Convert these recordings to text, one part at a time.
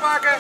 maken.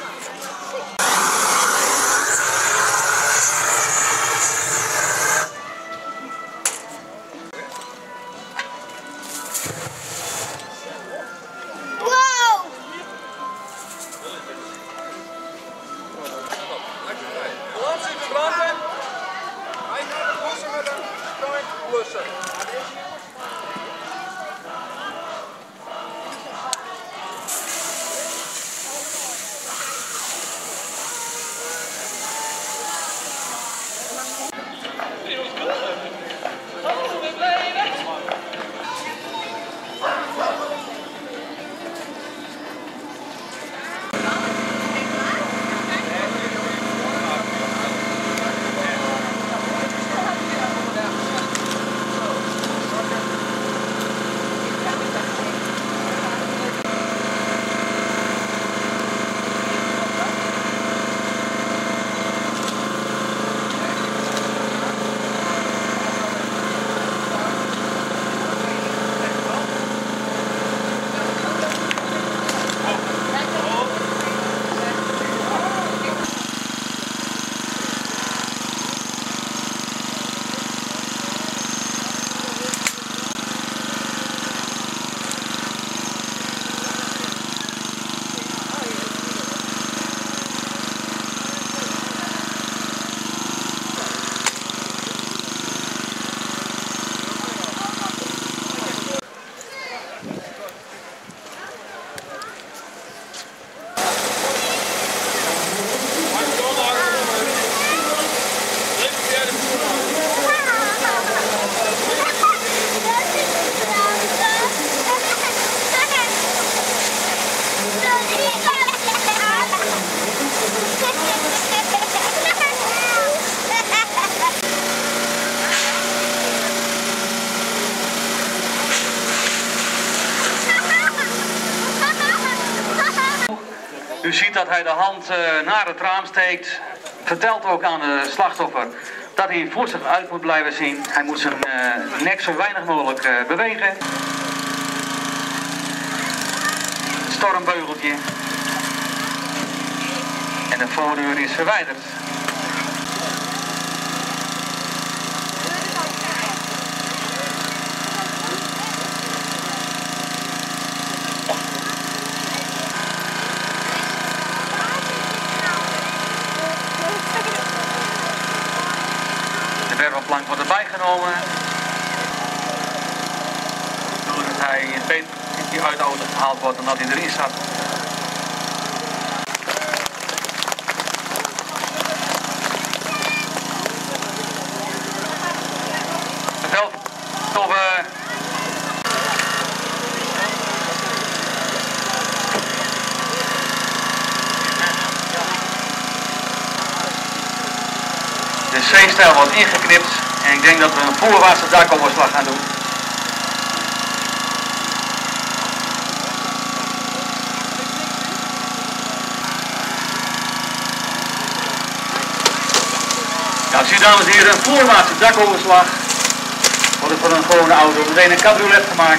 U ziet dat hij de hand naar het raam steekt. Vertelt ook aan de slachtoffer dat hij voor zich uit moet blijven zien. Hij moet zijn nek zo weinig mogelijk bewegen. Stormbeugeltje. En de voordeur is verwijderd. De wervelplank wordt erbij genomen. Doordat hij beter uit de auto gehaald wordt dan dat hij erin zat. Vertelt of de C-stijl wordt ingeknipt en ik denk dat we een voorwaartse dakoverslag gaan doen. Ja, zie dames en heren, een voorwaartse dakoverslag wordt voor een gewone auto meteen een cabriolet gemaakt.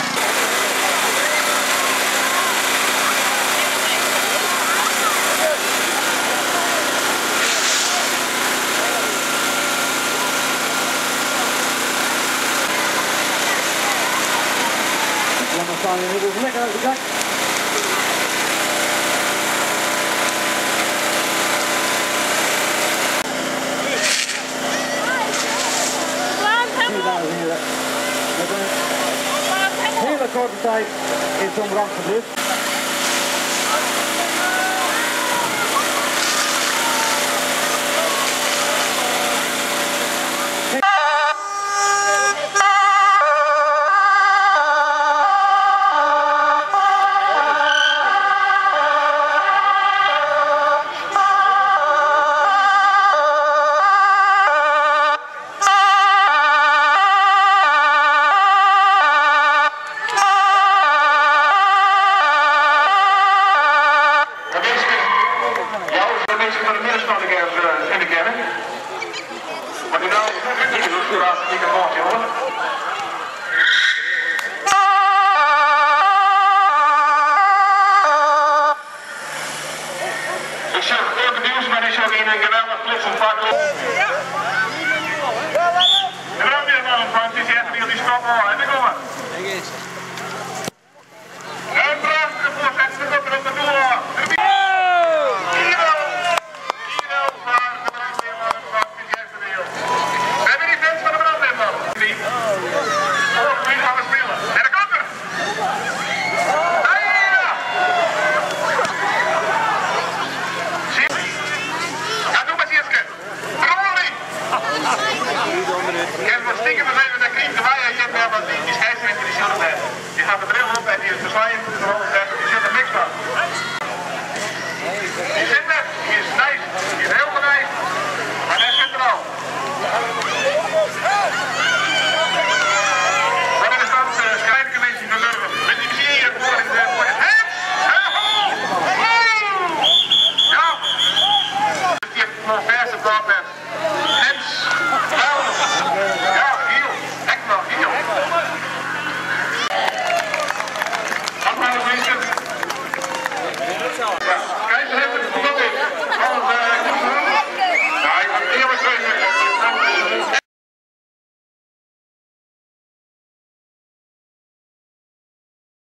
We staan inmiddels lekker uit het dak. Dames en heren, met een hele korte tijd is zo'n brand geblust. zwarte lol. De brandweerman van het is echt die stoppen hoor. En dan komen.